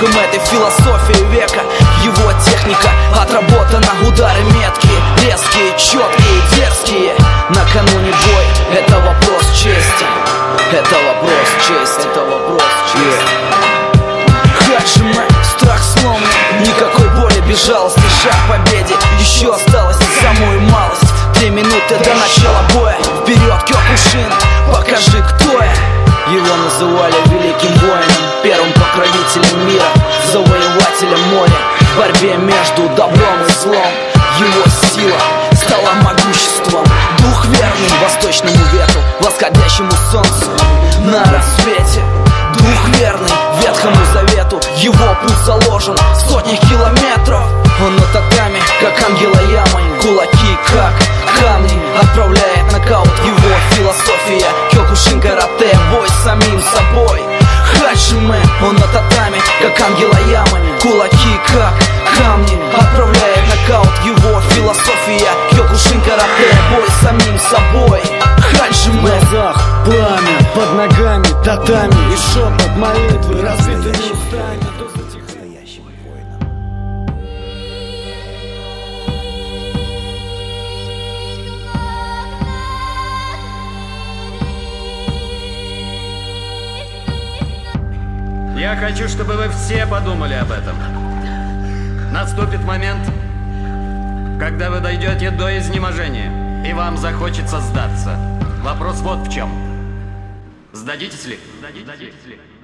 духом этой философии века. Его техника отработана, удары меткие, резкие, четкие, дерзкие. Накануне бой, это вопрос чести. Это вопрос чести. Это вопрос чести. Хаджиме, страх сломлен, никакой боли, безжалостный шаг к победе. Еще осталось самую малость, 3 минуты до начала боя. Вперед, Кёкушин, покажи, кто я. Его называли великим воином, первым покровителем мира, завоевателем моря. В борьбе между добром и злом его сила стала могуществом. Дух верный восточному ветру, восходящему солнцу на рассвете. Дух верный Ветхому Завету, его путь заложен в сотнях километров. Он на татами, как ангела ямы, кулаки, как камни, отправляет нокаут его философия. Кёкушин карате, бой с самим собой. Хаджиме, он на татами, как ангела ямы, кулаки, как камни, отправляет нокаут его философия. Кёкушин карате, бой с самим собой. Хаджиме. В глазах пламя, под ногами татами, и шепот молитвы разбиты не устанет. Я хочу, чтобы вы все подумали об этом. Наступит момент, когда вы дойдете до изнеможения, и вам захочется сдаться. Вопрос вот в чем. Сдадитесь ли? Сдадитесь ли?